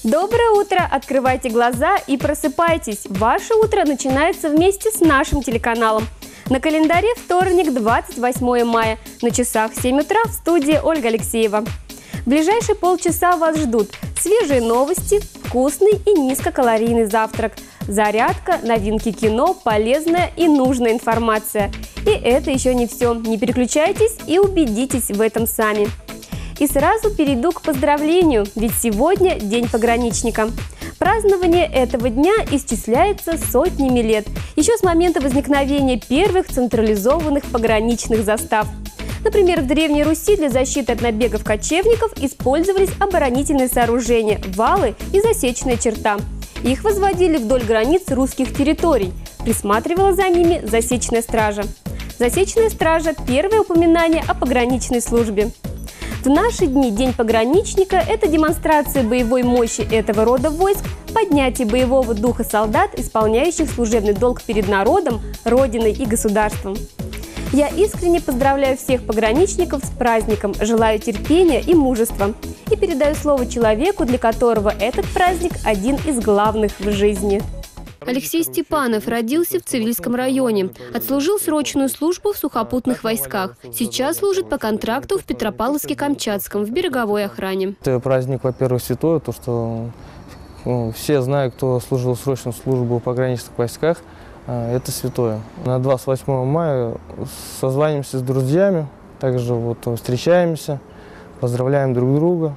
Доброе утро! Открывайте глаза и просыпайтесь. Ваше утро начинается вместе с нашим телеканалом. На календаре вторник, 28 мая. На часах 7 утра в студии Ольга Алексеева. В ближайшие полчаса вас ждут свежие новости, вкусный и низкокалорийный завтрак, зарядка, новинки кино, полезная и нужная информация. И это еще не все. Не переключайтесь и убедитесь в этом сами. И сразу перейду к поздравлению, ведь сегодня День пограничника. Празднование этого дня исчисляется сотнями лет, еще с момента возникновения первых централизованных пограничных застав. Например, в Древней Руси для защиты от набегов кочевников использовались оборонительные сооружения, валы и засечная черта. Их возводили вдоль границ русских территорий. Присматривала за ними засечная стража. Засечная стража – первое упоминание о пограничной службе. В наши дни День пограничника – это демонстрация боевой мощи этого рода войск, поднятие боевого духа солдат, исполняющих служебный долг перед народом, родиной и государством. Я искренне поздравляю всех пограничников с праздником, желаю терпения и мужества. И передаю слово человеку, для которого этот праздник один из главных в жизни. Алексей Степанов родился в Цивильском районе. Отслужил срочную службу в сухопутных войсках. Сейчас служит по контракту в Петропавловске-Камчатском в береговой охране. Это праздник, во-первых, святой, то что все знают, кто служил срочную службу в пограничных войсках, это святое. На 28 мая созванимся с друзьями, также встречаемся, поздравляем друг друга,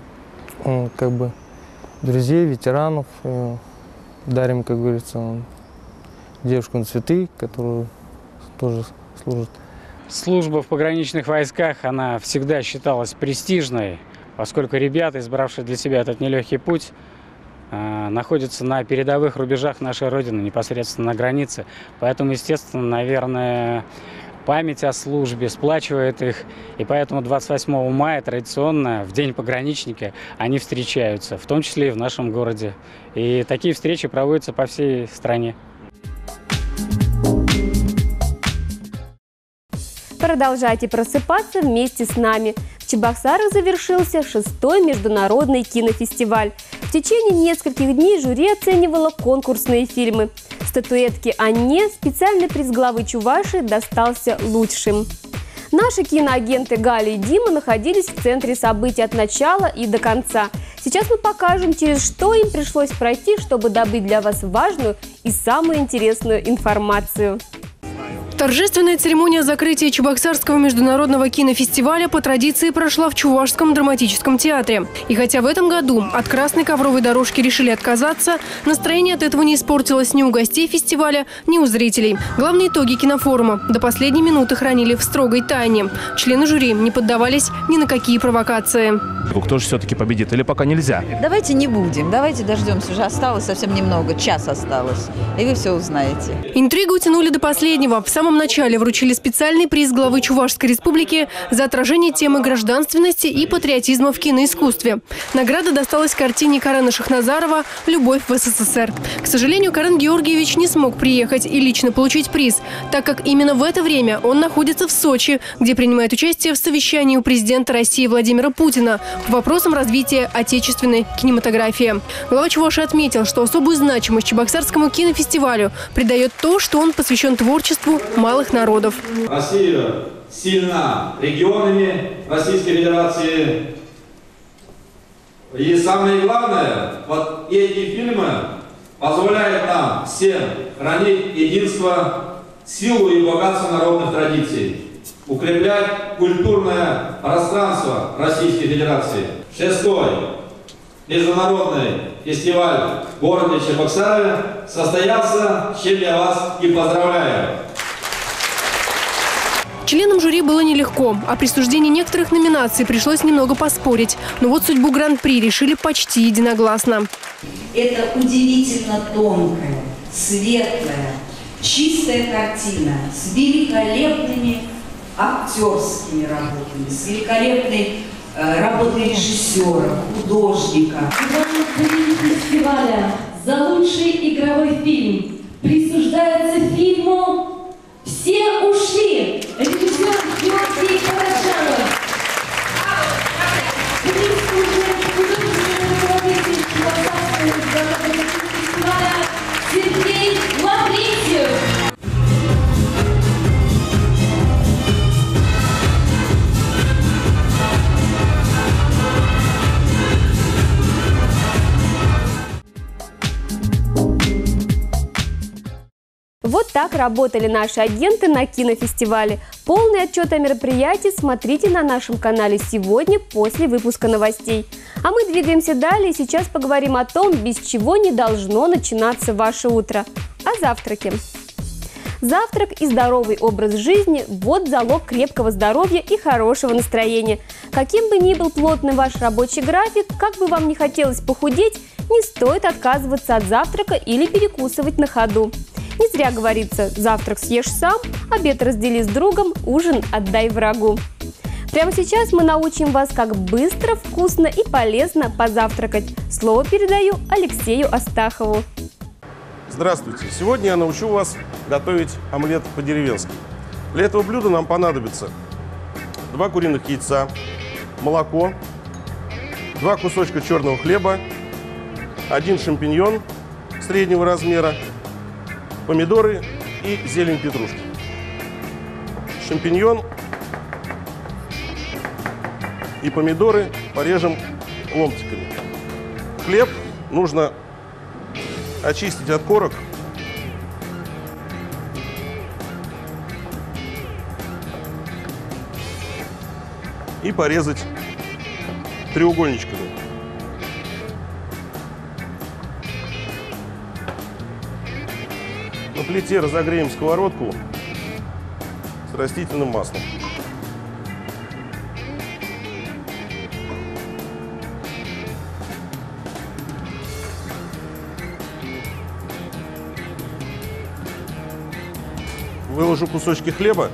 друзей, ветеранов. Дарим, как говорится, девушкам цветы, которые тоже служат. Служба в пограничных войсках, она всегда считалась престижной, поскольку ребята, избравшие для себя этот нелегкий путь, находятся на передовых рубежах нашей Родины, непосредственно на границе. Поэтому, естественно, наверное, память о службе сплачивает их, и поэтому 28 мая традиционно, в День пограничника, они встречаются, в том числе и в нашем городе. И такие встречи проводятся по всей стране. Продолжайте просыпаться вместе с нами. В Чебоксарах завершился 6-й международный кинофестиваль. В течение нескольких дней жюри оценивало конкурсные фильмы. Статуэтки «Анне» специальный приз главы Чувашии достался лучшим. Наши киноагенты Галя и Дима находились в центре событий от начала и до конца. Сейчас мы покажем, через что им пришлось пройти, чтобы добыть для вас важную и самую интересную информацию. Торжественная церемония закрытия Чебоксарского международного кинофестиваля по традиции прошла в Чувашском драматическом театре. И хотя в этом году от красной ковровой дорожки решили отказаться, настроение от этого не испортилось ни у гостей фестиваля, ни у зрителей. Главные итоги кинофорума до последней минуты хранили в строгой тайне. Члены жюри не поддавались ни на какие провокации. Кто же все-таки победит или пока нельзя? Давайте не будем, давайте дождемся. Уже осталось совсем немного, час осталось. И вы все узнаете. Интригу тянули до последнего. В самом начале вручили специальный приз главы Чувашской республики за отражение темы гражданственности и патриотизма в киноискусстве. Награда досталась картине Карена Шахназарова «Любовь в СССР». К сожалению, Карен Георгиевич не смог приехать и лично получить приз, так как именно в это время он находится в Сочи, где принимает участие в совещании у президента России Владимира Путина по вопросам развития отечественной кинематографии. Глава Чувашии отметил, что особую значимость Чебоксарскому кинофестивалю придает то, что он посвящен творчеству малых народов. Россия сильна регионами Российской Федерации. И самое главное, вот эти фильмы позволяют нам всем хранить единство, силу и богатство народных традиций, укреплять культурное пространство Российской Федерации. 6-й международный фестиваль в городе Чебоксаре состоялся, с чем я вас и поздравляю. Членам жюри было нелегко. О присуждении некоторых номинаций пришлось немного поспорить. Но вот судьбу Гран-при решили почти единогласно. Это удивительно тонкая, светлая, чистая картина с великолепными актерскими работами, с великолепной работой режиссера, художника. Главный приз фестиваля за лучший игровой фильм присуждается фильму «Все ушли». Режиссер Георгий Карачанов. Приз художественный руководитель Так работали наши агенты на кинофестивале. Полный отчет о мероприятии смотрите на нашем канале сегодня после выпуска новостей. А мы двигаемся далее и сейчас поговорим о том, без чего не должно начинаться ваше утро. О завтраке. Завтрак и здоровый образ жизни – вот залог крепкого здоровья и хорошего настроения. Каким бы ни был плотный ваш рабочий график, как бы вам ни хотелось похудеть, не стоит отказываться от завтрака или перекусывать на ходу. Не зря говорится: завтрак съешь сам, обед раздели с другом, ужин отдай врагу. Прямо сейчас мы научим вас, как быстро, вкусно и полезно позавтракать. Слово передаю Алексею Астахову. Здравствуйте! Сегодня я научу вас готовить омлет по-деревенски. Для этого блюда нам понадобится 2 куриных яйца, молоко, 2 кусочка черного хлеба, 1 шампиньон среднего размера, помидоры и зелень петрушки. Шампиньон и помидоры порежем ломтиками. Хлеб нужно очистить от корок и порезать треугольничками. На плите разогреем сковородку с растительным маслом. Выложу кусочки хлеба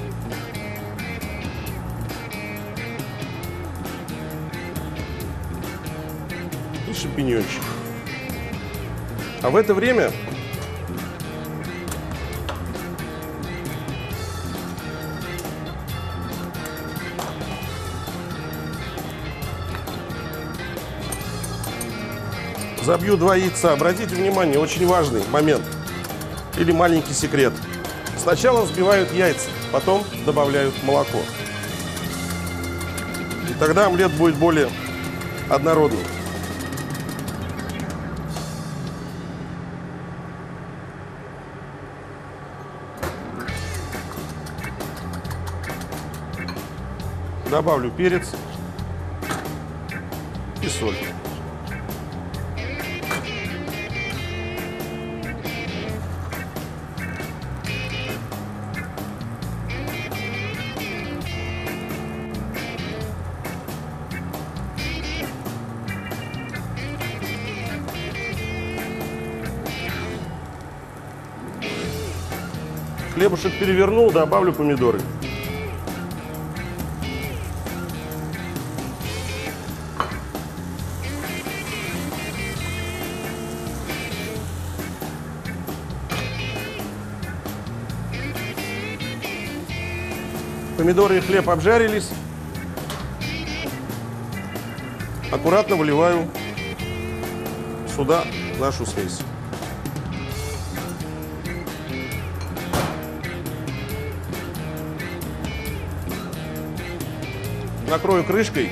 и шампиньончик. А в это время забью 2 яйца. Обратите внимание, очень важный момент или маленький секрет. Сначала взбивают яйца, потом добавляют молоко. И тогда омлет будет более однородный. Добавлю перец и соль. Хлебушек перевернул, добавлю помидоры. Помидоры и хлеб обжарились. Аккуратно выливаю сюда нашу смесь. Накрою крышкой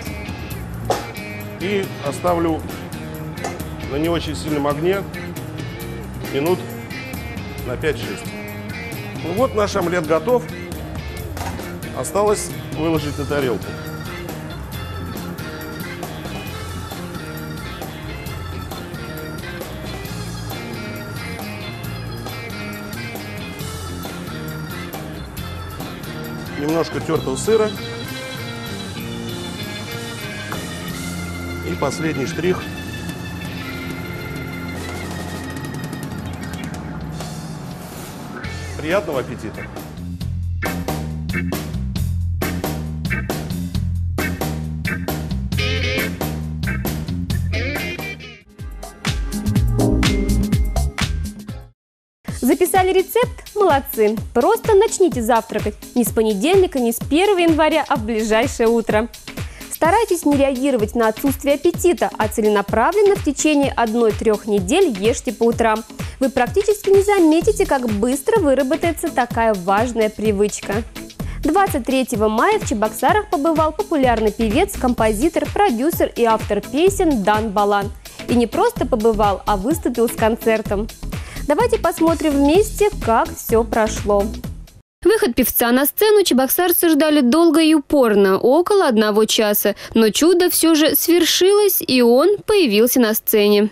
и оставлю на не очень сильном огне минут на 5-6. Ну вот наш омлет готов. Осталось выложить на тарелку. Немножко тертого сыра. И последний штрих. Приятного аппетита! Записали рецепт? Молодцы! Просто начните завтракать не с понедельника, не с 1 января, а в ближайшее утро. Старайтесь не реагировать на отсутствие аппетита, а целенаправленно в течение 1-3 недель ешьте по утрам. Вы практически не заметите, как быстро выработается такая важная привычка. 23 мая в Чебоксарах побывал популярный певец, композитор, продюсер и автор песен Дан Балан. И не просто побывал, а выступил с концертом. Давайте посмотрим вместе, как все прошло. Выход певца на сцену чебоксарцы ждали долго и упорно, около 1 часа. Но чудо все же свершилось, и он появился на сцене.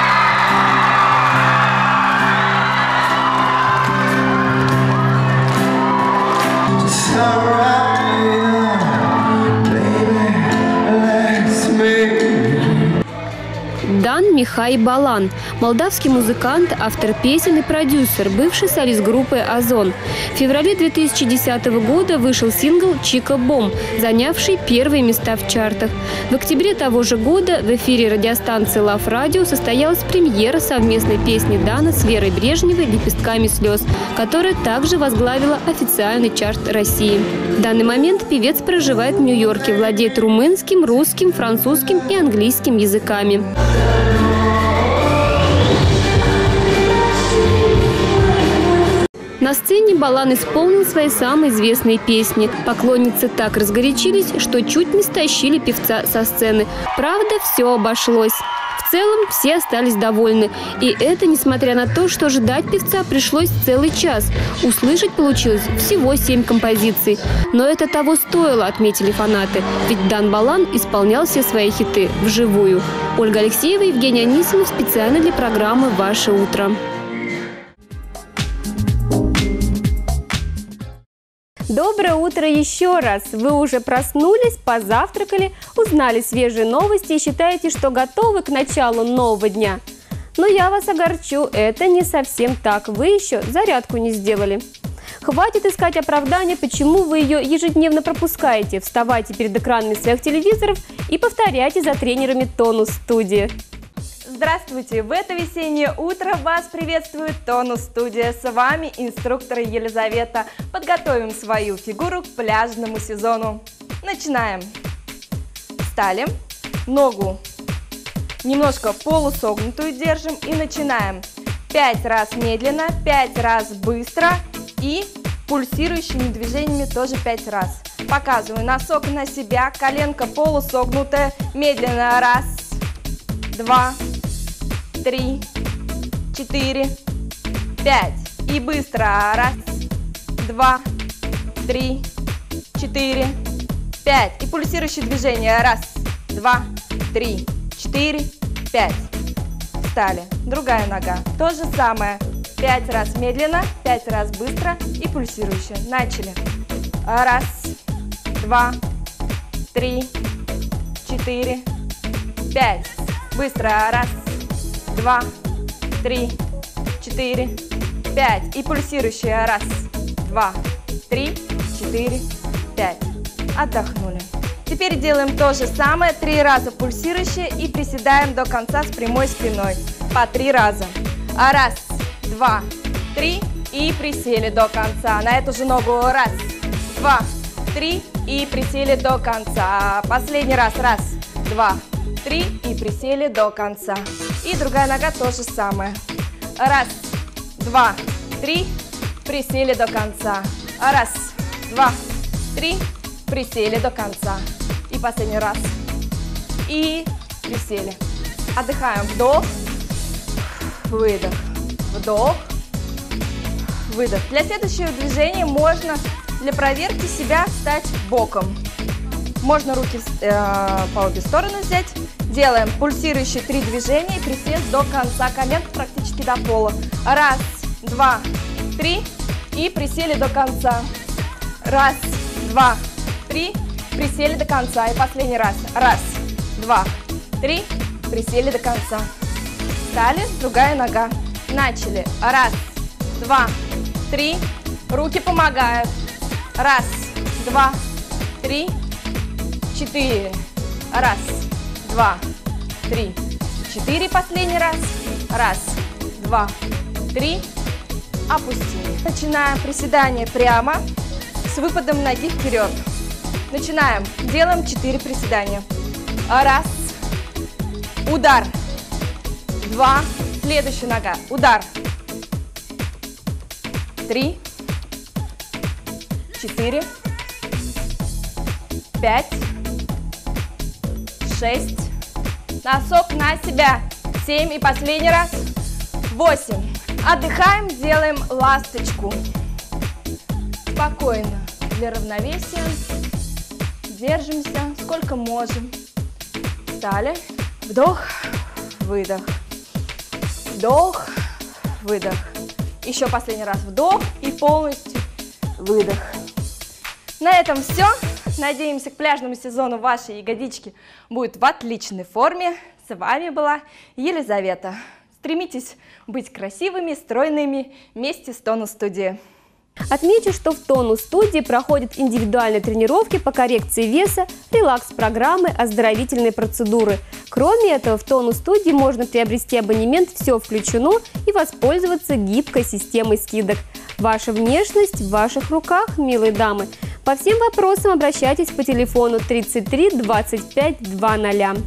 Дан Михай Балан – молдавский музыкант, автор песен и продюсер, бывший солист группы «Озон». В феврале 2010 года вышел сингл «Чика Бом», занявший первые места в чартах. В октябре того же года в эфире радиостанции Love Radio состоялась премьера совместной песни Дана с Верой Брежневой «Лепестками слез», которая также возглавила официальный чарт России. В данный момент певец проживает в Нью-Йорке, владеет румынским, русским, французским и английским языками. На сцене Балан исполнил свои самые известные песни. Поклонницы так разгорячились, что чуть не стащили певца со сцены. Правда, все обошлось. В целом, все остались довольны. И это несмотря на то, что ждать певца пришлось целый час. Услышать получилось всего 7 композиций. Но это того стоило, отметили фанаты. Ведь Дан Балан исполнял все свои хиты вживую. Ольга Алексеева, Евгений Анисимов специально для программы «Ваше утро». Доброе утро еще раз! Вы уже проснулись, позавтракали, узнали свежие новости и считаете, что готовы к началу нового дня. Но я вас огорчу, это не совсем так, вы еще зарядку не сделали. Хватит искать оправдания, почему вы ее ежедневно пропускаете. Вставайте перед экранами своих телевизоров и повторяйте за тренерами Тонус Студии. Здравствуйте! В это весеннее утро вас приветствует Тонус Студия. С вами инструктор Елизавета. Подготовим свою фигуру к пляжному сезону. Начинаем. Встали. Ногу немножко полусогнутую держим и начинаем. 5 раз медленно, 5 раз быстро и пульсирующими движениями тоже 5 раз. Показываю носок на себя, коленка полусогнутая. Медленно. Раз, 2, 3, 4, 5. И быстро. Раз, 2, 3, 4, 5. И пульсирующие движения. Раз, 2, 3, 4, 5. Встали. Другая нога. То же самое. 5 раз медленно, 5 раз быстро и пульсирующие. Начали. Раз, 2, 3, 4, 5. Быстро. Раз, 2, 3, 4, 5. И пульсирующие. Раз, 2, 3, 4, 5. Отдохнули. Теперь делаем то же самое. 3 раза пульсирующие и приседаем до конца с прямой спиной. По 3 раза. Раз, 2, 3 и присели до конца. На эту же ногу. Раз, 2, 3 и присели до конца. Последний раз. Раз, 2, 3 и присели до конца. И другая нога то же самое. Раз, 2, 3, присели до конца. Раз, 2, 3, присели до конца. И последний раз. И присели. Отдыхаем. Вдох, выдох, вдох, выдох. Для следующего движения можно для проверки себя встать боком. Можно руки по обе стороны взять. Делаем пульсирующие 3 движения и присест до конца. Коленка практически до пола. Раз, 2, 3 и присели до конца. Раз, 2, 3, присели до конца. И последний раз. Раз, 2, 3, присели до конца. Встали, другая нога. Начали. Раз, 2, 3, руки помогают. Раз, 2, 3, 4. Раз, 2, 3, 4. Последний раз. Раз, 2, 3. Опустили. Начинаем приседание прямо с выпадом ноги вперед. Начинаем. Делаем 4 приседания. Раз. Удар. 2. Следующая нога. Удар. 3. 4. 5. 6. Носок на себя. 7. И последний раз. 8. Отдыхаем, делаем ласточку. Спокойно, для равновесия. Держимся, сколько можем. Встали. Вдох, выдох. Вдох, выдох. Еще последний раз вдох и полностью выдох. На этом все. Надеемся, к пляжному сезону ваши ягодички будут в отличной форме. С вами была Елизавета. Стремитесь быть красивыми, стройными вместе с Тонус Студией. Отмечу, что в Тонус Студии проходят индивидуальные тренировки по коррекции веса, релакс-программы, оздоровительные процедуры. Кроме этого, в Тонус Студии можно приобрести абонемент «Все включено» и воспользоваться гибкой системой скидок. Ваша внешность в ваших руках, милые дамы. По всем вопросам обращайтесь по телефону 33 25 00.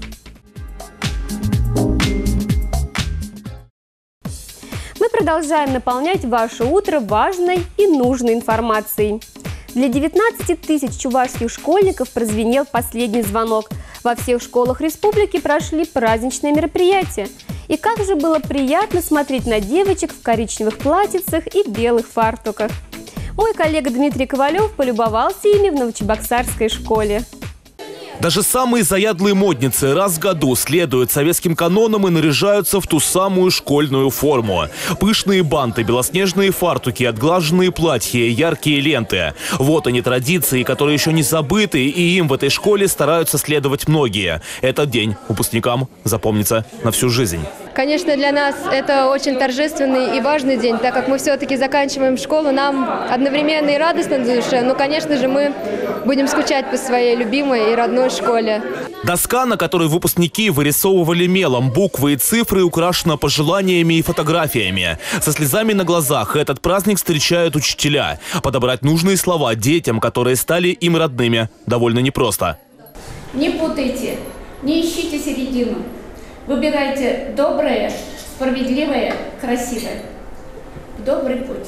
Мы продолжаем наполнять ваше утро важной и нужной информацией. Для 19 тысяч чувашских школьников прозвенел последний звонок. Во всех школах республики прошли праздничные мероприятия. И как же было приятно смотреть на девочек в коричневых платьицах и белых фартуках. Мой коллега Дмитрий Ковалев полюбовался ими в Новочебоксарской школе. Даже самые заядлые модницы раз в году следуют советским канонам и наряжаются в ту самую школьную форму. Пышные банты, белоснежные фартуки, отглаженные платья, яркие ленты. Вот они традиции, которые еще не забыты, и им в этой школе стараются следовать многие. Этот день выпускникам запомнится на всю жизнь. Конечно, для нас это очень торжественный и важный день, так как мы все-таки заканчиваем школу. Нам одновременно и радостно на душе, но, конечно же, мы будем скучать по своей любимой и родной школе. Доска, на которой выпускники вырисовывали мелом буквы и цифры, украшена пожеланиями и фотографиями. Со слезами на глазах этот праздник встречают учителя. Подобрать нужные слова детям, которые стали им родными, довольно непросто. Не путайте, не ищите середину. Выбирайте доброе, справедливое, красивое. Добрый путь.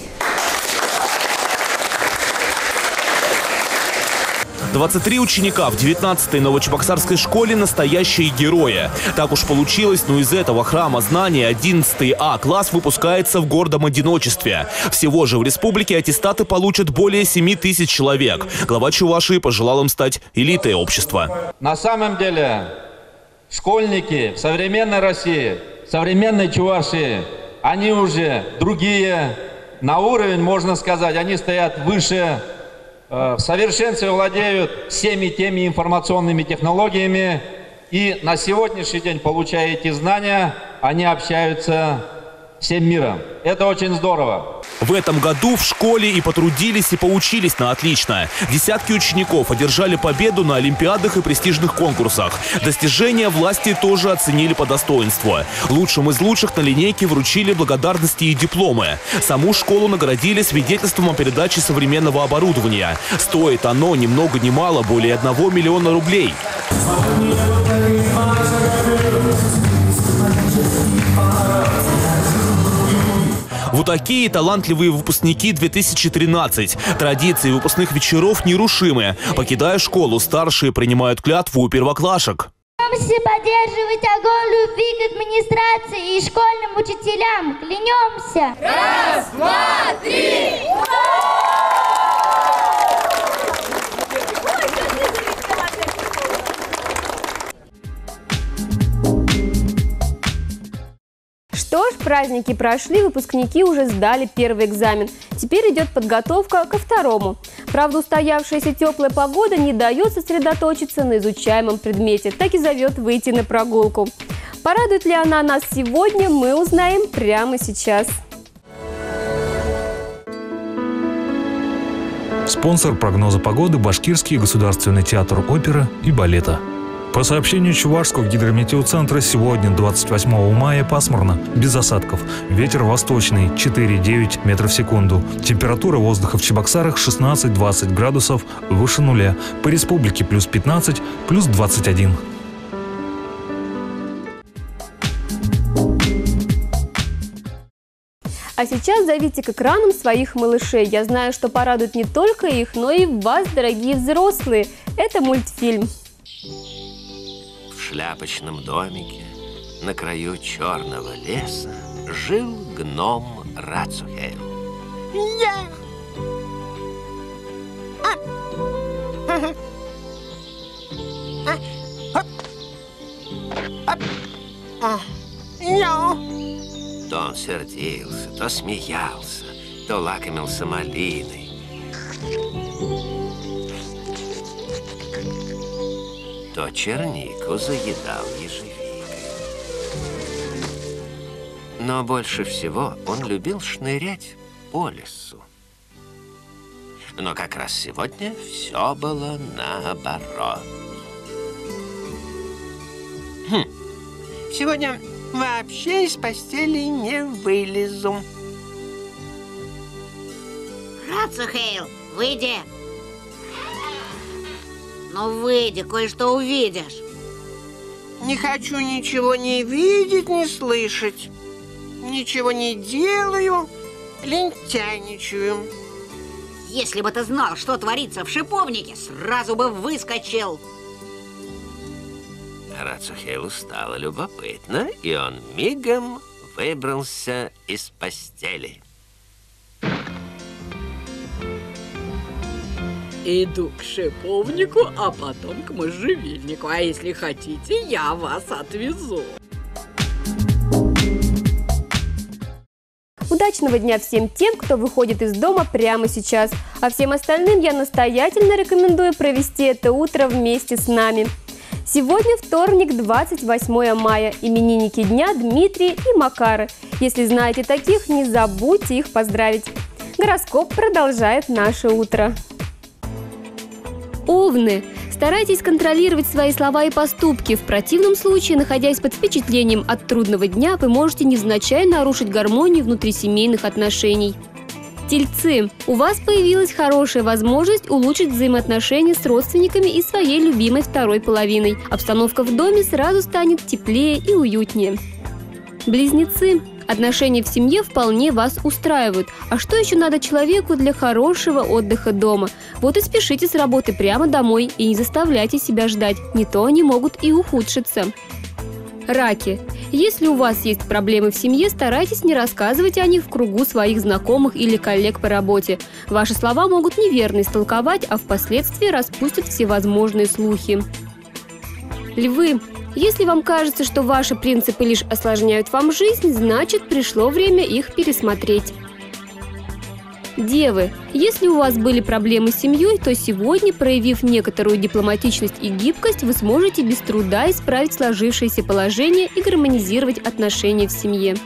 23 ученика в 19-й Новочебоксарской школе – настоящие герои. Так уж получилось, но из этого храма знаний 11-й А-класс выпускается в гордом одиночестве. Всего же в республике аттестаты получат более 7 тысяч человек. Глава Чувашии пожелал им стать элитой общества. На самом деле, школьники в современной России, в современной Чувашии, они уже другие, на уровень, можно сказать, они стоят выше, в совершенстве владеют всеми теми информационными технологиями, и на сегодняшний день, получая эти знания, они общаются всем миром. Это очень здорово. В этом году в школе и потрудились, и поучились на отлично. Десятки учеников одержали победу на олимпиадах и престижных конкурсах. Достижения власти тоже оценили по достоинству. Лучшим из лучших на линейке вручили благодарности и дипломы. Саму школу наградили свидетельством о передаче современного оборудования. Стоит оно ни много ни мало более 1 миллиона рублей. Вот такие талантливые выпускники 2013. Традиции выпускных вечеров нерушимы. Покидая школу, старшие принимают клятву у первоклашек. Клянемся поддерживать огонь любви к администрации и школьным учителям. Клянемся. Раз, два, три. Что ж, праздники прошли, выпускники уже сдали первый экзамен. Теперь идет подготовка ко второму. Правда, устоявшаяся теплая погода не дает сосредоточиться на изучаемом предмете, так и зовет выйти на прогулку. Порадует ли она нас сегодня, мы узнаем прямо сейчас. Спонсор прогноза погоды – Башкирский государственный театр оперы и балета. По сообщению Чувашского гидрометеоцентра, сегодня, 28 мая, пасмурно, без осадков. Ветер восточный 4,9 метров в секунду. Температура воздуха в Чебоксарах 16-20 градусов выше нуля. По республике плюс 15, плюс 21. А сейчас зовите к экранам своих малышей. Я знаю, что порадует не только их, но и вас, дорогие взрослые. Это мультфильм. В шляпочном домике на краю черного леса жил гном Рацухейл. То он сердился, то смеялся, то лакомился малиной. То чернику заедал ежевикой. Но больше всего он любил шнырять по лесу. Но как раз сегодня все было наоборот. Сегодня вообще из постели не вылезу. Рацухейл, выйди. Ну выйди, кое-что увидишь. Не хочу ничего не видеть, не слышать. Ничего не делаю, лентяйничаю. Если бы ты знал, что творится в шиповнике, сразу бы выскочил. Рацухейлу стало любопытно, и он мигом выбрался из постели. Иду к шиповнику, а потом к можжевельнику. А если хотите, я вас отвезу. Удачного дня всем тем, кто выходит из дома прямо сейчас. А всем остальным я настоятельно рекомендую провести это утро вместе с нами. Сегодня вторник, 28 мая. Именинники дня Дмитрий и Макары. Если знаете таких, не забудьте их поздравить. Гороскоп продолжает наше утро. Овны. Старайтесь контролировать свои слова и поступки. В противном случае, находясь под впечатлением от трудного дня, вы можете невзначай нарушить гармонию внутрисемейных отношений. Тельцы. У вас появилась хорошая возможность улучшить взаимоотношения с родственниками и своей любимой второй половиной. Обстановка в доме сразу станет теплее и уютнее. Близнецы. Отношения в семье вполне вас устраивают. А что еще надо человеку для хорошего отдыха дома? Вот и спешите с работы прямо домой и не заставляйте себя ждать. Не то они могут и ухудшиться. Раки. Если у вас есть проблемы в семье, старайтесь не рассказывать о них в кругу своих знакомых или коллег по работе. Ваши слова могут неверно истолковать, а впоследствии распустят всевозможные слухи. Львы. Если вам кажется, что ваши принципы лишь осложняют вам жизнь, значит, пришло время их пересмотреть. Девы. Если у вас были проблемы с семьей, то сегодня, проявив некоторую дипломатичность и гибкость, вы сможете без труда исправить сложившееся положение и гармонизировать отношения в семье.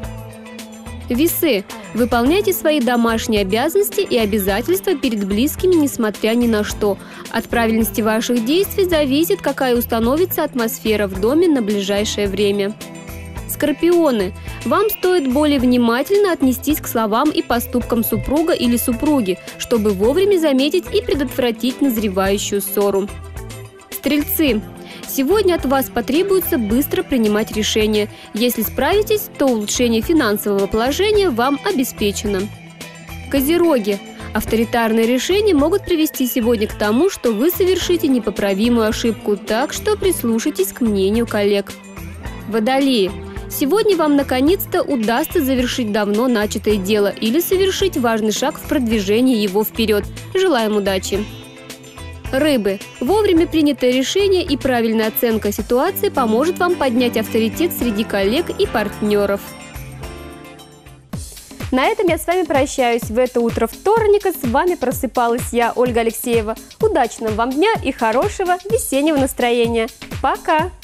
Весы. Выполняйте свои домашние обязанности и обязательства перед близкими, несмотря ни на что. От правильности ваших действий зависит, какая установится атмосфера в доме на ближайшее время. Скорпионы. Вам стоит более внимательно отнестись к словам и поступкам супруга или супруги, чтобы вовремя заметить и предотвратить назревающую ссору. Стрельцы. Сегодня от вас потребуется быстро принимать решения. Если справитесь, то улучшение финансового положения вам обеспечено. Козероги. Авторитарные решения могут привести сегодня к тому, что вы совершите непоправимую ошибку, так что прислушайтесь к мнению коллег. Водолеи. Сегодня вам наконец-то удастся завершить давно начатое дело или совершить важный шаг в продвижении его вперед. Желаем удачи! Рыбы. Вовремя принятое решение и правильная оценка ситуации поможет вам поднять авторитет среди коллег и партнеров. На этом я с вами прощаюсь. В это утро вторника с вами просыпалась я, Ольга Алексеева. Удачного вам дня и хорошего весеннего настроения. Пока!